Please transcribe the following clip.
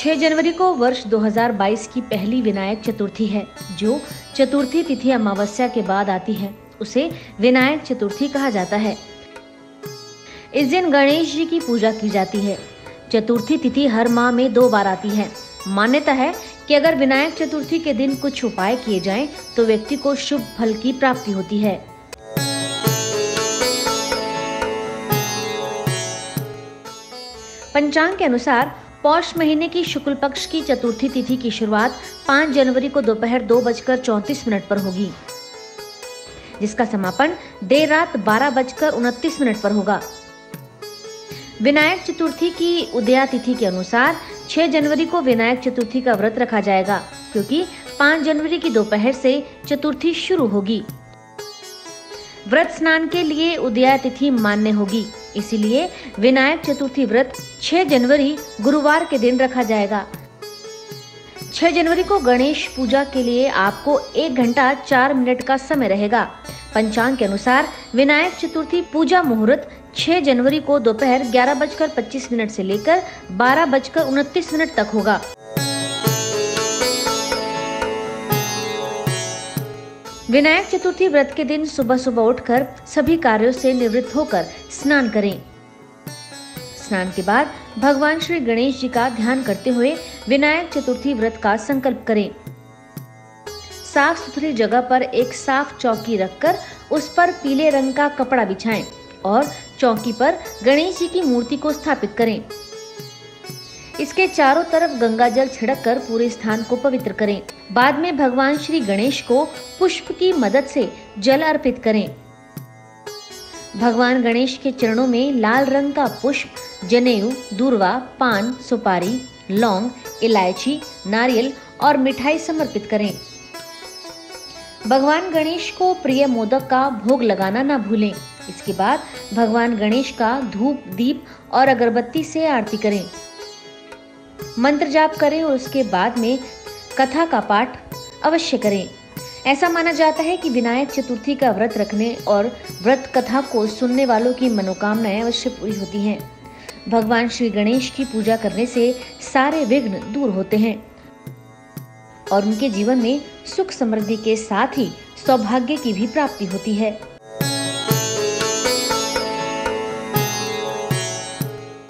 6 जनवरी को वर्ष 2022 की पहली विनायक चतुर्थी है, जो चतुर्थी तिथि अमावस्या के बाद आती है। उसे विनायक चतुर्थी कहा जाता है। इस दिन गणेश जी की पूजा की जाती है। चतुर्थी तिथि हर माह में 2 बार आती है। मान्यता है कि अगर विनायक चतुर्थी के दिन कुछ उपाय किए जाएं, तो व्यक्ति को शुभ फल की प्राप्ति होती है। पंचांग के अनुसार पौष महीने की शुक्ल पक्ष की चतुर्थी तिथि की शुरुआत 5 जनवरी को दोपहर 2:34 पर होगी, जिसका समापन देर रात 12:29 पर होगा। विनायक चतुर्थी की उदया तिथि के अनुसार 6 जनवरी को विनायक चतुर्थी का व्रत रखा जाएगा, क्योंकि 5 जनवरी की दोपहर से चतुर्थी शुरू होगी। व्रत स्नान के लिए उदया तिथि मान्य होगी, इसीलिए विनायक चतुर्थी व्रत 6 जनवरी गुरुवार के दिन रखा जाएगा। 6 जनवरी को गणेश पूजा के लिए आपको 1 घंटा 4 मिनट का समय रहेगा। पंचांग के अनुसार विनायक चतुर्थी पूजा मुहूर्त 6 जनवरी को दोपहर 11:25 से लेकर 12:29 तक होगा। विनायक चतुर्थी व्रत के दिन सुबह सुबह उठकर सभी कार्यों से निवृत्त होकर स्नान करें। स्नान के बाद भगवान श्री गणेश जी का ध्यान करते हुए विनायक चतुर्थी व्रत का संकल्प करें। साफ सुथरी जगह पर एक साफ चौकी रखकर उस पर पीले रंग का कपड़ा बिछाएं और चौकी पर गणेश जी की मूर्ति को स्थापित करें। इसके चारों तरफ गंगा जल छिड़ककर पूरे स्थान को पवित्र करें। बाद में भगवान श्री गणेश को पुष्प की मदद से जल अर्पित करें। भगवान गणेश के चरणों में लाल रंग का पुष्प, जनेऊ, दूर्वा, पान, सुपारी, लौंग, इलायची, नारियल और मिठाई समर्पित करें। भगवान गणेश को प्रिय मोदक का भोग लगाना न भूलें। इसके बाद भगवान गणेश का धूप, दीप और अगरबत्ती से आरती करें। मंत्र जाप करें और उसके बाद में कथा का पाठ अवश्य करें। ऐसा माना जाता है कि विनायक चतुर्थी का व्रत रखने और व्रत कथा को सुनने वालों की मनोकामनाएं अवश्य पूरी होती हैं। भगवान श्री गणेश की पूजा करने से सारे विघ्न दूर होते हैं और उनके जीवन में सुख समृद्धि के साथ ही सौभाग्य की भी प्राप्ति होती है।